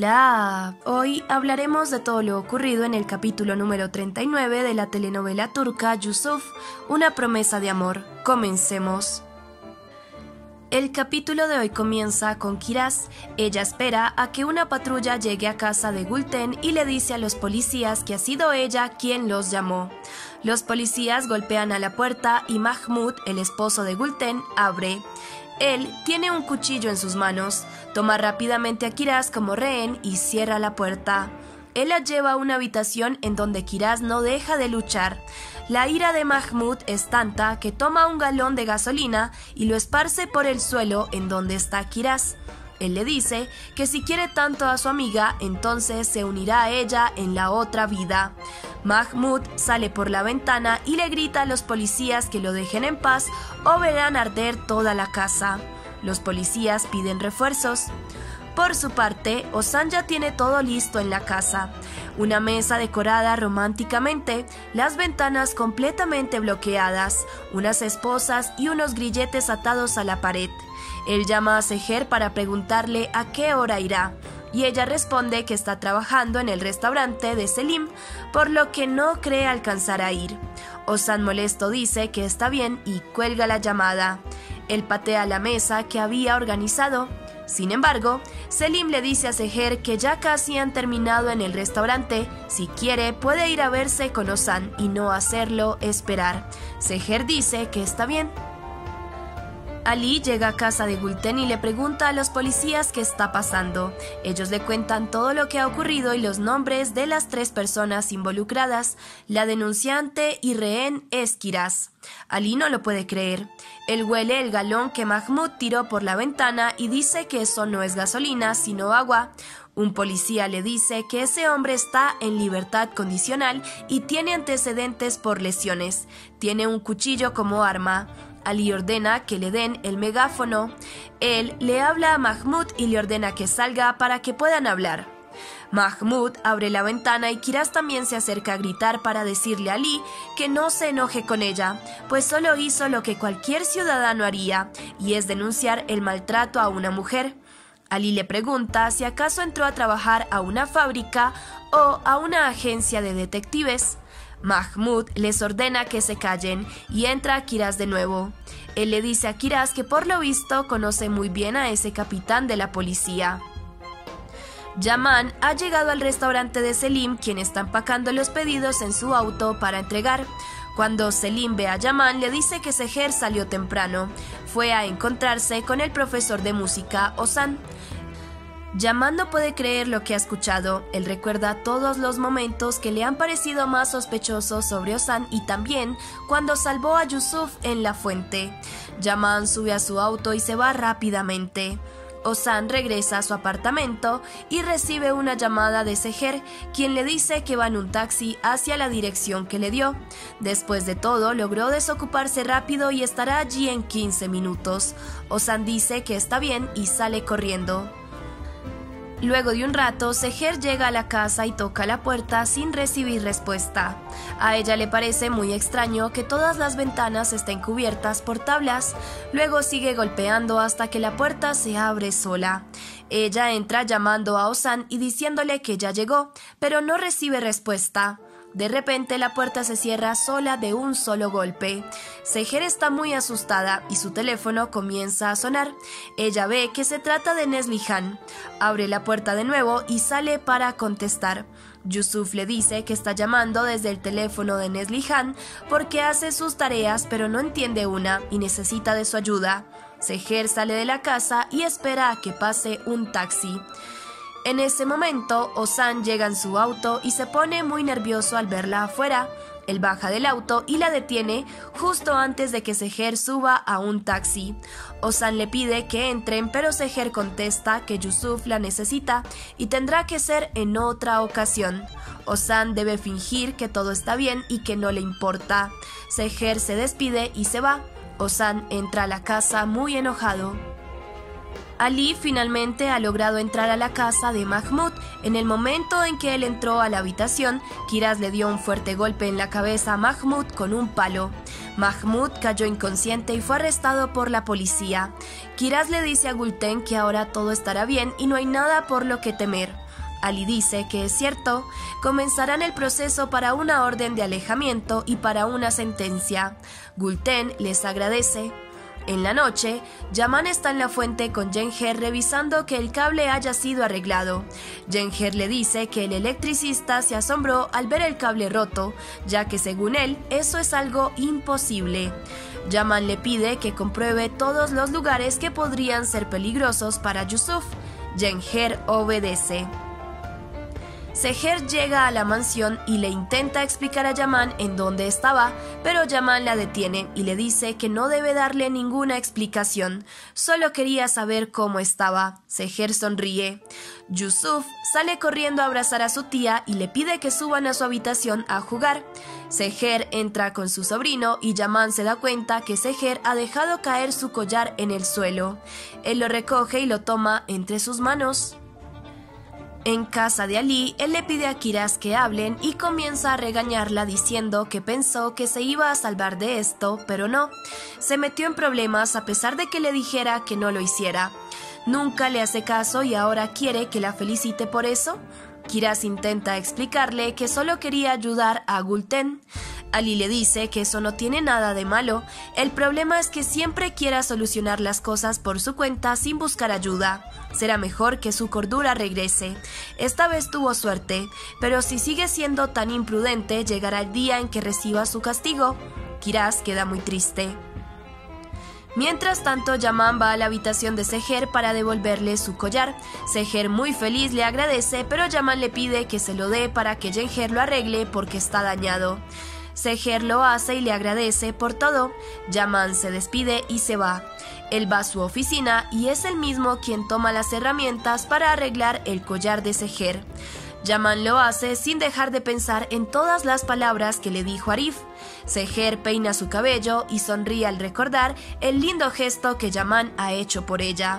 Hola, hoy hablaremos de todo lo ocurrido en el capítulo número 39 de la telenovela turca Yusuf, una promesa de amor. Comencemos. El capítulo de hoy comienza con Kiraz. Ella espera a que una patrulla llegue a casa de Gülten y le dice a los policías que ha sido ella quien los llamó. Los policías golpean a la puerta y Mahmud, el esposo de Gülten, abre. Él tiene un cuchillo en sus manos, toma rápidamente a Kiraz como rehén y cierra la puerta. Él la lleva a una habitación en donde Kiraz no deja de luchar. La ira de Mahmud es tanta que toma un galón de gasolina y lo esparce por el suelo en donde está Kiraz. Él le dice que si quiere tanto a su amiga, entonces se unirá a ella en la otra vida. Mahmud sale por la ventana y le grita a los policías que lo dejen en paz o verán arder toda la casa. Los policías piden refuerzos. Por su parte, Ozan ya tiene todo listo en la casa. Una mesa decorada románticamente, las ventanas completamente bloqueadas, unas esposas y unos grilletes atados a la pared. Él llama a Seher para preguntarle a qué hora irá, y ella responde que está trabajando en el restaurante de Selim, por lo que no cree alcanzar a ir. Ozan molesto dice que está bien y cuelga la llamada. Él patea la mesa que había organizado. Sin embargo, Selim le dice a Seher que ya casi han terminado en el restaurante. Si quiere, puede ir a verse con Ozan y no hacerlo esperar. Seher dice que está bien. Ali llega a casa de Gülten y le pregunta a los policías qué está pasando. Ellos le cuentan todo lo que ha ocurrido y los nombres de las 3 personas involucradas. La denunciante y rehén es Kiraz. Ali no lo puede creer. Él huele el galón que Mahmud tiró por la ventana y dice que eso no es gasolina, sino agua. Un policía le dice que ese hombre está en libertad condicional y tiene antecedentes por lesiones. Tiene un cuchillo como arma. Ali ordena que le den el megáfono. Él le habla a Mahmud y le ordena que salga para que puedan hablar. Mahmud abre la ventana y Kiraz también se acerca a gritar para decirle a Ali que no se enoje con ella, pues solo hizo lo que cualquier ciudadano haría, y es denunciar el maltrato a una mujer. Ali le pregunta si acaso entró a trabajar a una fábrica o a una agencia de detectives. Mahmud les ordena que se callen y entra Kiraz de nuevo. Él le dice a Kiraz que por lo visto conoce muy bien a ese capitán de la policía. Yaman ha llegado al restaurante de Selim, quien está empacando los pedidos en su auto para entregar. Cuando Selim ve a Yaman, le dice que Seher salió temprano. Fue a encontrarse con el profesor de música, Ozan. Yaman no puede creer lo que ha escuchado. Él recuerda todos los momentos que le han parecido más sospechosos sobre Ozan y también cuando salvó a Yusuf en la fuente. Yaman sube a su auto y se va rápidamente. Ozan regresa a su apartamento y recibe una llamada de Seher, quien le dice que va en un taxi hacia la dirección que le dio. Después de todo, logró desocuparse rápido y estará allí en 15 minutos. Ozan dice que está bien y sale corriendo. Luego de un rato, Seher llega a la casa y toca la puerta sin recibir respuesta. A ella le parece muy extraño que todas las ventanas estén cubiertas por tablas. Luego sigue golpeando hasta que la puerta se abre sola. Ella entra llamando a Ozan y diciéndole que ya llegó, pero no recibe respuesta. De repente la puerta se cierra sola de un solo golpe. Seher está muy asustada y su teléfono comienza a sonar. Ella ve que se trata de Neslihan. Abre la puerta de nuevo y sale para contestar. Yusuf le dice que está llamando desde el teléfono de Neslihan porque hace sus tareas pero no entiende una y necesita de su ayuda. Seher sale de la casa y espera a que pase un taxi. En ese momento, Ozan llega en su auto y se pone muy nervioso al verla afuera. Él baja del auto y la detiene justo antes de que Seher suba a un taxi. Ozan le pide que entren, pero Seher contesta que Yusuf la necesita y tendrá que ser en otra ocasión. Ozan debe fingir que todo está bien y que no le importa. Seher se despide y se va. Ozan entra a la casa muy enojado. Ali finalmente ha logrado entrar a la casa de Mahmud. En el momento en que él entró a la habitación, Kiraz le dio un fuerte golpe en la cabeza a Mahmud con un palo. Mahmud cayó inconsciente y fue arrestado por la policía. Kiraz le dice a Gülten que ahora todo estará bien y no hay nada por lo que temer. Ali dice que es cierto. Comenzarán el proceso para una orden de alejamiento y para una sentencia. Gulten les agradece. En la noche, Yaman está en la fuente con Jenher revisando que el cable haya sido arreglado. Jenher le dice que el electricista se asombró al ver el cable roto, ya que según él, eso es algo imposible. Yaman le pide que compruebe todos los lugares que podrían ser peligrosos para Yusuf. Jenher obedece. Seher llega a la mansión y le intenta explicar a Yaman en dónde estaba, pero Yaman la detiene y le dice que no debe darle ninguna explicación, solo quería saber cómo estaba. Seher sonríe. Yusuf sale corriendo a abrazar a su tía y le pide que suban a su habitación a jugar. Seher entra con su sobrino y Yaman se da cuenta que Seher ha dejado caer su collar en el suelo. Él lo recoge y lo toma entre sus manos. En casa de Ali, él le pide a Kiraz que hablen y comienza a regañarla diciendo que pensó que se iba a salvar de esto, pero no. Se metió en problemas a pesar de que le dijera que no lo hiciera. Nunca le hace caso y ahora quiere que la felicite por eso. Kiraz intenta explicarle que solo quería ayudar a Gulten. Ali le dice que eso no tiene nada de malo, el problema es que siempre quiera solucionar las cosas por su cuenta sin buscar ayuda. Será mejor que su cordura regrese. Esta vez tuvo suerte, pero si sigue siendo tan imprudente llegará el día en que reciba su castigo. Kiraz queda muy triste. Mientras tanto, Yaman va a la habitación de Seher para devolverle su collar. Seher, muy feliz, le agradece, pero Yaman le pide que se lo dé para que Jenher lo arregle porque está dañado. Seher lo hace y le agradece por todo. Yaman se despide y se va. Él va a su oficina y es él mismo quien toma las herramientas para arreglar el collar de Seher. Yaman lo hace sin dejar de pensar en todas las palabras que le dijo Arif. Seher peina su cabello y sonríe al recordar el lindo gesto que Yaman ha hecho por ella.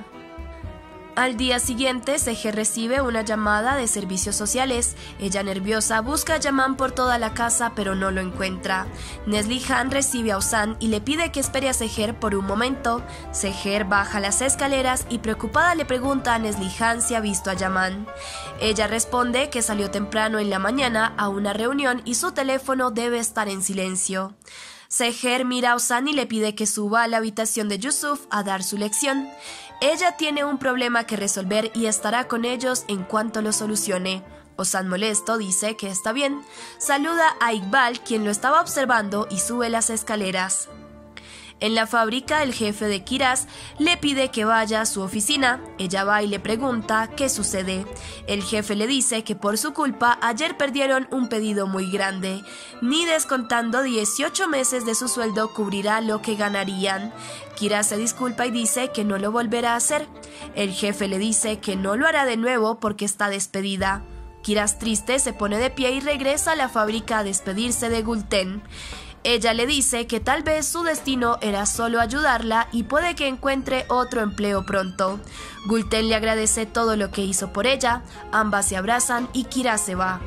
Al día siguiente, Seher recibe una llamada de servicios sociales. Ella, nerviosa, busca a Yaman por toda la casa, pero no lo encuentra. Neslihan recibe a Ozan y le pide que espere a Seher por un momento. Seher baja las escaleras y preocupada le pregunta a Neslihan si ha visto a Yaman. Ella responde que salió temprano en la mañana a una reunión y su teléfono debe estar en silencio. Seher mira a Ozan y le pide que suba a la habitación de Yusuf a dar su lección. Ella tiene un problema que resolver y estará con ellos en cuanto lo solucione. Ozan, molesto, dice que está bien. Saluda a Iqbal, quien lo estaba observando, y sube las escaleras. En la fábrica, el jefe de Kiraz le pide que vaya a su oficina. Ella va y le pregunta qué sucede. El jefe le dice que por su culpa ayer perdieron un pedido muy grande. Ni descontando 18 meses de su sueldo cubrirá lo que ganarían. Kiraz se disculpa y dice que no lo volverá a hacer. El jefe le dice que no lo hará de nuevo porque está despedida. Kiraz, triste, se pone de pie y regresa a la fábrica a despedirse de Gulten. Ella le dice que tal vez su destino era solo ayudarla y puede que encuentre otro empleo pronto. Gulten le agradece todo lo que hizo por ella, ambas se abrazan y Kiraz se va.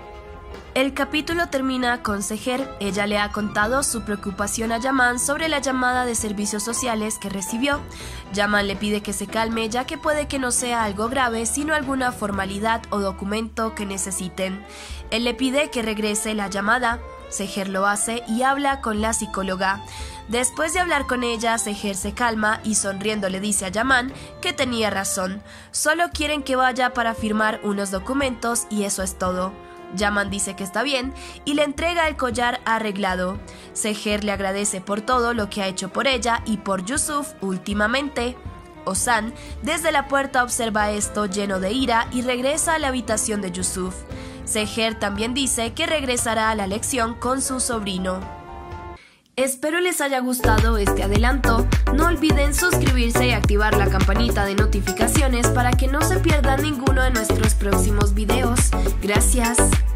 El capítulo termina con Seher. Ella le ha contado su preocupación a Yaman sobre la llamada de servicios sociales que recibió. Yaman le pide que se calme, ya que puede que no sea algo grave, sino alguna formalidad o documento que necesiten. Él le pide que regrese la llamada. Seher lo hace y habla con la psicóloga. Después de hablar con ella, Seher se calma y sonriendo le dice a Yaman que tenía razón. Solo quieren que vaya para firmar unos documentos y eso es todo. Yaman dice que está bien y le entrega el collar arreglado. Seher le agradece por todo lo que ha hecho por ella y por Yusuf últimamente. Ozan desde la puerta observa esto lleno de ira y regresa a la habitación de Yusuf. Seher también dice que regresará a la lección con su sobrino. Espero les haya gustado este adelanto. No olviden suscribirse y activar la campanita de notificaciones para que no se pierdan ninguno de nuestros próximos videos. Gracias.